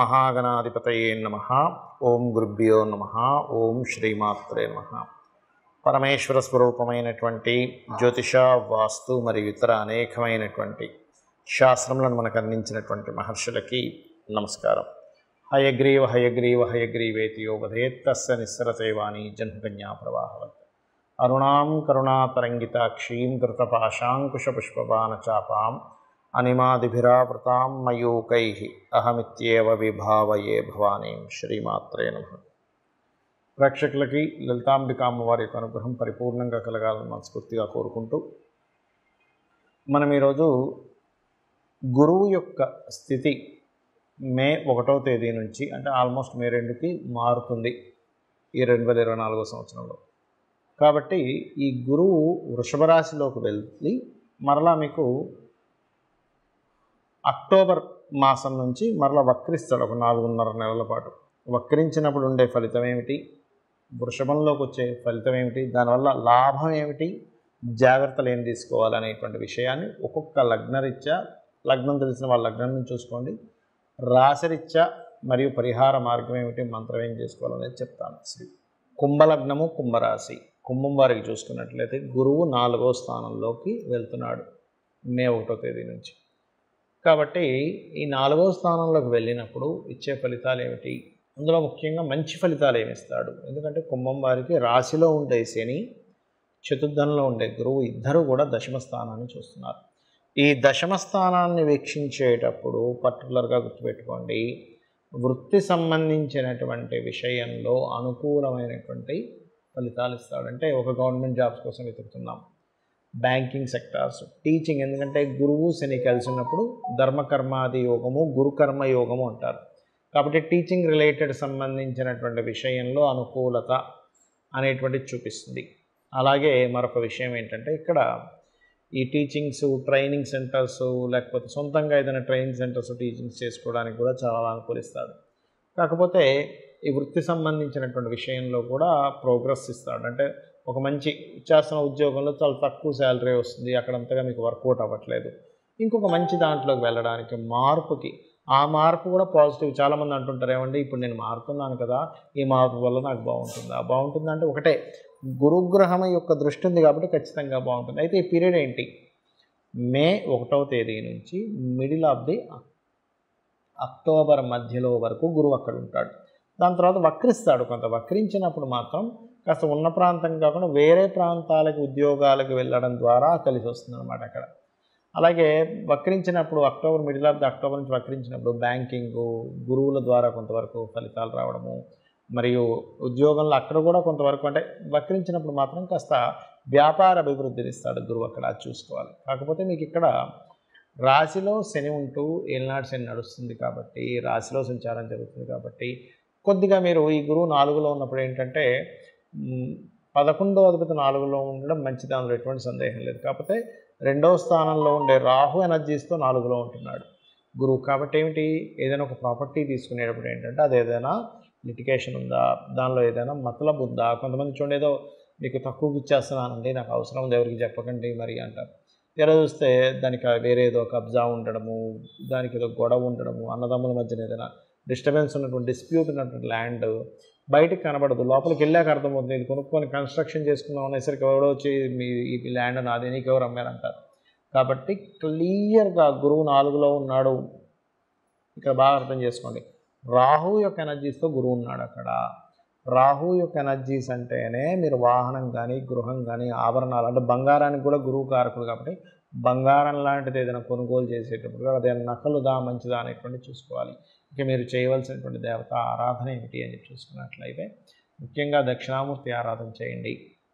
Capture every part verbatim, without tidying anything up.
శ్రీమహాగణాధిపతయే నమః. ఓం గురుభ్యో నమః. ఓం శ్రీమాత్రే నమః. పరమేశ్వర స్వరూపమైనటువంటి జ్యోతిష, వాస్తు మరియు ఇతర అనేకమైనటువంటి శాస్త్రములను మనకు అందించినటువంటి మహర్షులకి నమస్కారం. హయగ్రీవ హయగ్రీవ హయగ్రీవేతి యో వదేత్తస్య నిస్సరతే వాణి జన్మకన్యా ప్రవాహవత్. అరుణాం కరుణాతరంగితాక్షీం ధృతపాశాంకుశపుష్పబాణచాపాం అనిమాదిభిరావృతాం మయూకైః అహమిత్యేవ విభావయే భవానీం. శ్రీమాత్రే నమః. ప్రేక్షకులకి లలితాంబిక అమ్మవారి యొక్క అనుగ్రహం పరిపూర్ణంగా కలగాలని మనస్ఫూర్తిగా కోరుకుంటూ, మనం ఈరోజు గురువు యొక్క స్థితి మే ఒకటో తేదీ నుంచి, అంటే ఆల్మోస్ట్ మే రెండుకి మారుతుంది ఈ రెండు వేల ఇరవై నాలుగో సంవత్సరంలో. కాబట్టి ఈ గురువు వృషభ రాశిలోకి వెళ్ళి మరలా మీకు అక్టోబర్ మాసం నుంచి మరలా వక్రిస్తాడు ఒక నాలుగున్నర నెలల పాటు. వక్రించినప్పుడు ఉండే ఫలితం ఏమిటి, వృషభంలోకి వచ్చే ఫలితం ఏమిటి, దానివల్ల లాభం ఏమిటి, జాగ్రత్తలు ఏం తీసుకోవాలి అనేటువంటి విషయాన్ని ఒక్కొక్క లగ్నరీత్యా, లగ్నం తెలిసిన వాళ్ళ లగ్నం నుంచి చూసుకోండి, రాశిరీత్యా మరియు పరిహార మార్గం ఏమిటి, మంత్రం ఏం చేసుకోవాలనేది చెప్తాను. శ్రీ కుంభలగ్నము, కుంభరాశి. కుంభం వారికి చూసుకున్నట్లయితే గురువు నాలుగో స్థానంలోకి వెళ్తున్నాడు మే ఒకటో తేదీ నుంచి. కాబట్టి ఈ నాలుగో స్థానంలోకి వెళ్ళినప్పుడు ఇచ్చే ఫలితాలు ఏమిటి, అందులో ముఖ్యంగా మంచి ఫలితాలు ఏమిస్తాడు. ఎందుకంటే కుంభం వారికి రాశిలో ఉండే శని, చతుర్థంలో ఉండే గురువు ఇద్దరు కూడా దశమ స్థానాన్ని చూస్తున్నారు. ఈ దశమ స్థానాన్ని వీక్షించేటప్పుడు పర్టికులర్గా గుర్తుపెట్టుకోండి, వృత్తి సంబంధించినటువంటి విషయంలో అనుకూలమైనటువంటి ఫలితాలు ఇస్తాడు. అంటే ఒక గవర్నమెంట్ జాబ్స్ కోసం వెతుకుతున్నాం, బ్యాంకింగ్ సెక్టార్స్, టీచింగ్. ఎందుకంటే గురువు శని కలిసి ఉన్నప్పుడు ధర్మకర్మాది యోగము, గురుకర్మ యోగము అంటారు. కాబట్టి టీచింగ్ రిలేటెడ్ సంబంధించినటువంటి విషయంలో అనుకూలత అనేటువంటిది చూపిస్తుంది. అలాగే మరొక విషయం ఏంటంటే, ఇక్కడ ఈ టీచింగ్స్, ట్రైనింగ్ సెంటర్స్, లేకపోతే సొంతంగా ఏదైనా ట్రైనింగ్ సెంటర్స్, టీచింగ్స్ చేసుకోవడానికి కూడా చాలా అనుకూలిస్తాడు. కాకపోతే ఈ వృత్తి సంబంధించినటువంటి విషయంలో కూడా ప్రోగ్రెస్ ఇస్తాడు. అంటే ఒక మంచి చేస్తున్న ఉద్యోగంలో చాలా తక్కువ శాలరీ వస్తుంది, అక్కడంతగా మీకు వర్కౌట్ అవ్వట్లేదు, ఇంకొక మంచి దాంట్లోకి వెళ్ళడానికి, మార్పుకి, ఆ మార్పు కూడా పాజిటివ్. చాలామంది అంటుంటారు, ఏమండి ఇప్పుడు నేను మారుతున్నాను కదా, ఈ మార్పు వల్ల నాకు బాగుంటుందా? బాగుంటుంది అంటే ఒకటే, గురుగ్రహం యొక్క దృష్టి ఉంది కాబట్టి ఖచ్చితంగా బాగుంటుంది. అయితే ఈ పీరియడ్ ఏంటి, మే ఒకటవ తేదీ నుంచి మిడిల్ ఆఫ్ ది అక్టోబర్ మధ్యలో వరకు గురువు అక్కడ ఉంటాడు. దాని తర్వాత వక్రిస్తాడు. కొంత వక్రించినప్పుడు మాత్రం కాస్త ఉన్న ప్రాంతం కాకుండా వేరే ప్రాంతాలకు ఉద్యోగాలకు వెళ్ళడం ద్వారా కలిసి వస్తుంది అన్నమాట అక్కడ. అలాగే వక్రించినప్పుడు October, middle of the October నుంచి వక్రించినప్పుడు బ్యాంకింగు, గురువుల ద్వారా కొంతవరకు ఫలితాలు రావడము, మరియు ఉద్యోగంలో అక్కడ కూడా కొంతవరకు, అంటే వక్రించినప్పుడు మాత్రం కాస్త వ్యాపార అభివృద్ధిని ఇస్తాడు గురువు అక్కడ, అది చూసుకోవాలి. కాకపోతే మీకు ఇక్కడ రాశిలో శని ఉంటూ ఏలినాడు శని నడుస్తుంది కాబట్టి, రాశిలో సంచారం జరుగుతుంది కాబట్టి కొద్దిగా మీరు ఈ గురువు నాలుగులో ఉన్నప్పుడు ఏంటంటే, పదకొండో అధిపతి నాలుగులో ఉండడం మంచిది, అందులో ఎటువంటి సందేహం లేదు. కాకపోతే రెండవ స్థానంలో ఉండే రాహు ఎనర్జీస్తో నాలుగులో ఉంటున్నాడు గురువు. కాబట్టి ఏమిటి, ఏదైనా ఒక ప్రాపర్టీ తీసుకునేటప్పుడు ఏంటంటే, అది ఏదైనా లిటిగేషన్ ఉందా, దానిలో ఏదైనా మతలబ్ ఉందా. కొంతమంది చూడండి, ఏదో మీకు తక్కువకి ఇచ్చేస్తున్నానండి, నాకు అవసరం ఉంది, ఎవరికి చెప్పకండి మరి అంటారు. ఎలా చూస్తే దానికి వేరే ఏదో కబ్జా ఉండడము, దానికి ఏదో గొడవ ఉండడము, అన్నదమ్ముల మధ్యన ఏదైనా డిస్టర్బెన్స్ ఉన్నటువంటి, డిస్ప్యూట్ ఉన్నటువంటి ల్యాండ్ బయటకు కనబడదు, లోపలికి వెళ్ళాక అర్థమవుతుంది. ఇది కొనుక్కొని కన్స్ట్రక్షన్ చేసుకున్నాం అనేసరికి ఎవడో వచ్చి మీ ఈ ల్యాండ్ నాది, నీకు ఎవరు అమ్మారంటారు. కాబట్టి క్లియర్గా గురువు నాలుగులో ఉన్నాడు, ఇక్కడ బాగా అర్థం చేసుకోండి. రాహు యొక్క ఎనర్జీస్తో గురువు ఉన్నాడు అక్కడ. రాహు యొక్క ఎనర్జీస్ అంటేనే మీరు వాహనం కానీ, గృహం కానీ, ఆభరణాలు, అంటే బంగారానికి కూడా గురువు కారకుడు కాబట్టి బంగారం లాంటిది ఏదైనా కొనుగోలు చేసేటప్పుడు అదేనా నకలుదా మంచిదా అనేటువంటి చూసుకోవాలి. ఇక మీరు చేయవలసినటువంటి దేవత ఆరాధన ఏమిటి అని చెప్పి చూసుకున్నట్లయితే ముఖ్యంగా దక్షిణామూర్తి ఆరాధన చేయండి.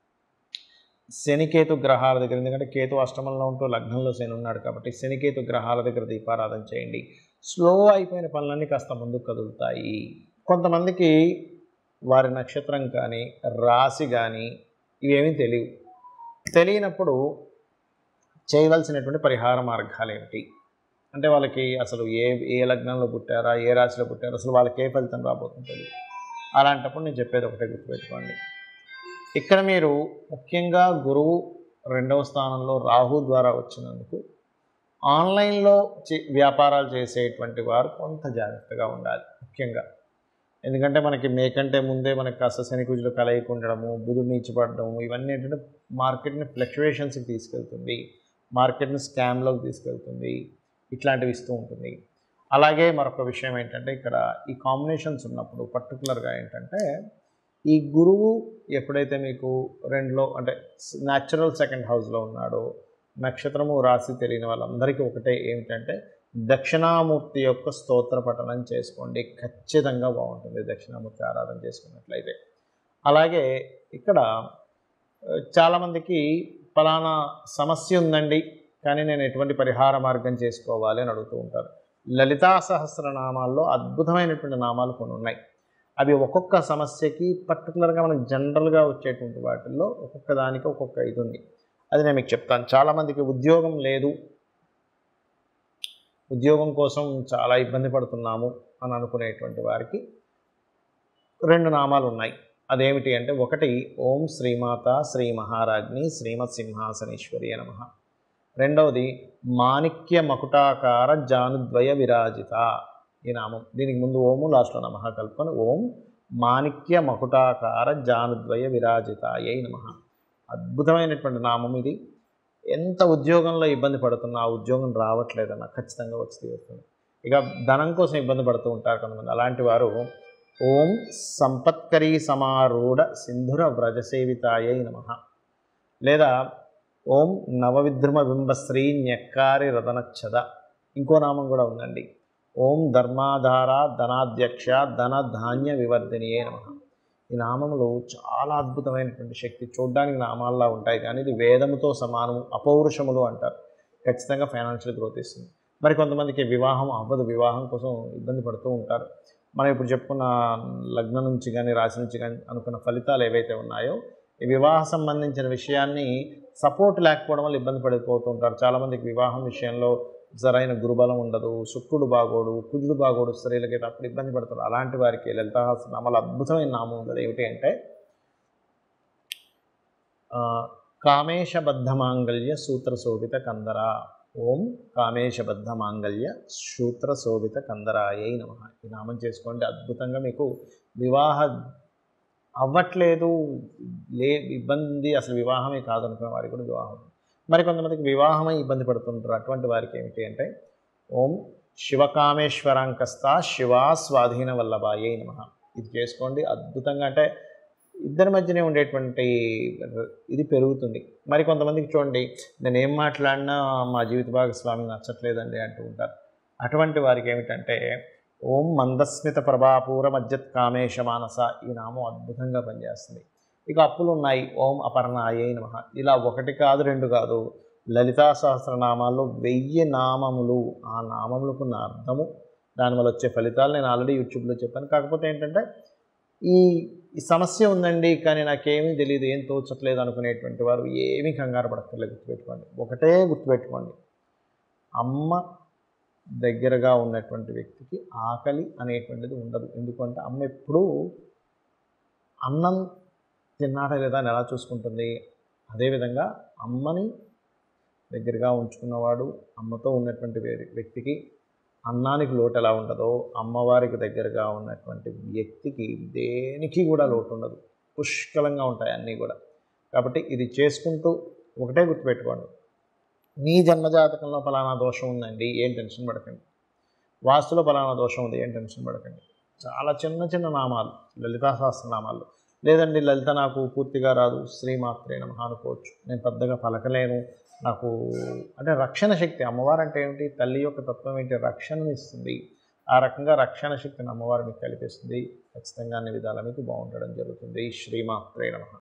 శనికేతు గ్రహాల దగ్గర, ఎందుకంటే కేతు అష్టమంలో ఉంటూ లగ్నంలో శని ఉన్నాడు కాబట్టి శనికేతు గ్రహాల దగ్గర దీపారాధన చేయండి. స్లో అయిపోయిన పనులన్నీ కాస్త ముందుకు కదులుతాయి. కొంతమందికి వారి నక్షత్రం కానీ, రాశి కానీ ఇవేమీ తెలియవు. తెలియనప్పుడు చేయవలసినటువంటి పరిహార మార్గాలు ఏమిటి అంటే, వాళ్ళకి అసలు ఏ ఏ లగ్నంలో పుట్టారా, ఏ రాశిలో పుట్టారా, అసలు వాళ్ళకి ఏ ఫలితం రాబోతుందో తెలియదు. అలాంటప్పుడు నేను చెప్పేది ఒకటే గుర్తుపెట్టుకోండి, ఇక్కడ మీరు ముఖ్యంగా గురువు రెండవ స్థానంలో రాహు ద్వారా వచ్చినందుకు ఆన్లైన్లో చే వ్యాపారాలు చేసేటువంటి వారు కొంత జాగ్రత్తగా ఉండాలి ముఖ్యంగా. ఎందుకంటే మనకి మే కంటే ముందే మనకి కాస్త శనికుజులు కలయిక ఉండడము, బుధుడు నీచపడడము, ఇవన్నీ ఏంటంటే మార్కెట్ని ఫ్లక్చువేషన్స్కి తీసుకెళ్తుంది, మార్కెట్ని స్కామ్లోకి తీసుకెళ్తుంది, ఇట్లాంటివి ఇస్తూ ఉంటుంది. అలాగే మరొక విషయం ఏంటంటే ఇక్కడ ఈ కాంబినేషన్స్ ఉన్నప్పుడు పర్టికులర్గా ఏంటంటే ఈ గురువు ఎప్పుడైతే మీకు రెండులో అంటే న్యాచురల్ సెకండ్ హౌస్లో ఉన్నాడో, నక్షత్రము రాశి తెలియని వాళ్ళందరికీ ఒకటే ఏమిటంటే దక్షిణామూర్తి యొక్క స్తోత్ర పఠనం చేసుకోండి, ఖచ్చితంగా బాగుంటుంది దక్షిణామూర్తి ఆరాధన చేసుకున్నట్లయితే. అలాగే ఇక్కడ చాలామందికి ఫలానా సమస్య ఉందండి కానీ నేను ఎటువంటి పరిహార మార్గం చేసుకోవాలి అని అడుగుతూ ఉంటారు. లలితా సహస్రనామాల్లో అద్భుతమైనటువంటి నామాలు కొన్ని ఉన్నాయి. అవి ఒక్కొక్క సమస్యకి పర్టికులర్గా మనకు జనరల్గా వచ్చేటువంటి వాటిల్లో ఒక్కొక్క దానికి ఒక్కొక్క ఇది ఉంది. అది నేను మీకు చెప్తాను. చాలామందికి ఉద్యోగం లేదు, ఉద్యోగం కోసం చాలా ఇబ్బంది పడుతున్నాము అని అనుకునేటువంటి వారికి రెండు నామాలు ఉన్నాయి. అదేమిటి అంటే ఒకటి ఓం శ్రీమాత శ్రీ మహారాజ్ని శ్రీమత్ సింహాసనేశ్వరి నమః. రెండవది మాణిక్య మకుటాకార జానుద్వయ విరాజిత ఈ నామం. దీనికి ముందు ఓము లాస్ట్లో నమః కలుపుకొని ఓం మాణిక్య మకుటాకార జానుద్వయ విరాజితాయై నమః. అద్భుతమైనటువంటి నామం ఇది. ఎంత ఉద్యోగంలో ఇబ్బంది పడుతున్నా ఆ ఉద్యోగం రావట్లేదన్నా ఖచ్చితంగా వచ్చి తీరుతుంది. ఇక ధనం కోసం ఇబ్బంది పడుతూ ఉంటారు కొంతమంది. అలాంటి వారు ఓం సంపత్కరీ సమారూఢ సింధుర వ్రజసేవితాయై నమః, లేదా ఓం నవవిద్రుమ బింబశ్రీ న్యక్కారి రతనచ్చద, ఇంకో నామం కూడా ఉందండి, ఓం ధర్మాధార ధనాధ్యక్ష ధన ధాన్య వివర్ధినియే నమః. ఈ నామములు చాలా అద్భుతమైనటువంటి శక్తి. చూడ్డానికి నామాల్లా ఉంటాయి కానీ ఇది వేదముతో సమానము, అపౌరుషములు అంటారు. ఖచ్చితంగా ఫైనాన్షియల్ గ్రోత్ ఇస్తుంది. మరి కొంతమందికి వివాహం అవ్వదు, వివాహం కోసం ఇబ్బంది పడుతూ ఉంటారు. మనం ఇప్పుడు చెప్పుకున్న లగ్నం నుంచి కానీ రాశి నుంచి కానీ అనుకున్న ఫలితాలు ఏవైతే ఉన్నాయో ఈ వివాహ సంబంధించిన విషయాన్ని సపోర్ట్ లేకపోవడం వల్ల ఇబ్బంది పడిపోతూ ఉంటారు. చాలామందికి వివాహం విషయంలో సరైన గురుబలం ఉండదు, శుక్రుడు బాగోడు, కుజుడు బాగోడు, స్త్రీలకి అప్పుడు ఇబ్బంది పడుతారు. అలాంటి వారికి లలితా సహస్రనామాలు అద్భుతమైన నామం ఉంది. ఏమిటి అంటే కామేశబద్ధ మాంగళ్య సూత్ర శోభిత కందర. ఓం కామేశబద్ధ మాంగళ్య సూత్ర శోభిత కందరాయై నమః. ఈ నామం చేసుకోండి. అద్భుతంగా మీకు వివాహ అవ్వట్లేదు, లే ఇబ్బంది అసలు వివాహమే కాదనుకునే వారికి కూడా వివాహం. మరి కొంతమందికి వివాహమై ఇబ్బంది పడుతుంటారు. అటువంటి వారికి ఏమిటి అంటే ఓం శివకామేశ్వరాంకస్త శివా స్వాధీన వల్లభాయై నమః. ఇది చేసుకోండి. అద్భుతంగా అంటే ఇద్దరి మధ్యనే ఉండేటువంటి ఇది పెరుగుతుంది. మరి కొంతమందికి చూడండి, నేను ఏం మాట్లాడినా మా జీవిత భాగస్వామి నచ్చట్లేదండి అంటూ ఉంటారు. అటువంటి వారికి ఏమిటంటే ఓం మందస్మిత ప్రభాపూర మధ్యత్ కామేశ మానస. ఈ నామం అద్భుతంగా పనిచేస్తుంది. ఇక అప్పులు ఉన్నాయి, ఓం అపర్ణాయై నమః. ఇలా ఒకటి కాదు రెండు కాదు, లలితా సహస్రనామాల్లో వెయ్యి నామములు. ఆ నామములకు ఉన్న అర్థము, దానివల్ల వచ్చే ఫలితాలు నేను ఆల్రెడీ యూట్యూబ్లో చెప్పాను. కాకపోతే ఏంటంటే ఈ ఈ సమస్య ఉందండి కానీ నాకేమీ తెలియదు, ఏం తోచట్లేదు అనుకునేటువంటి వారు ఏమీ కంగారు పడక్కర్లేదు. గుర్తుపెట్టుకోండి, ఒకటే గుర్తుపెట్టుకోండి, అమ్మ దగ్గరగా ఉన్నటువంటి వ్యక్తికి ఆకలి అనేటువంటిది ఉండదు. ఎందుకంటే అమ్మ ఎప్పుడూ అన్నం తిన్నాడా లేదా అని ఎలా చూసుకుంటుంది, అదేవిధంగా అమ్మని దగ్గరగా ఉంచుకున్నవాడు, అమ్మతో ఉన్నటువంటి వ్యక్తికి అన్నానికి లోటు ఎలా ఉండదో అమ్మవారికి దగ్గరగా ఉన్నటువంటి వ్యక్తికి దేనికి కూడా లోటు ఉండదు. పుష్కలంగా ఉంటాయి అన్నీ కూడా. కాబట్టి ఇది చేసుకుంటూ ఒకటే గుర్తుపెట్టుకోండి, మీ జన్మజాతకంలో ఫలానా దోషం ఉందండి, ఏం టెన్షన్ పడకండి. వాస్తులో ఫలానా దోషం ఉంది, ఏం టెన్షన్ పడకండి. చాలా చిన్న చిన్న నామాలు లలితా సహస్రనామాలు. లేదండి లలిత నాకు పూర్తిగా రాదు, శ్రీమాత్రే నమః అనుకోవచ్చు. నేను పెద్దగా పలకలేను, నాకు అంటే రక్షణ శక్తి. అమ్మవారు అంటే ఏమిటి, తల్లి యొక్క తత్వం ఏంటి, రక్షణను ఇస్తుంది. ఆ రకంగా రక్షణ శక్తిని అమ్మవారు మీకు కల్పిస్తుంది. ఖచ్చితంగా అన్ని విధాలా మీకు బాగుండడం జరుగుతుంది. శ్రీమాత్రే నమః.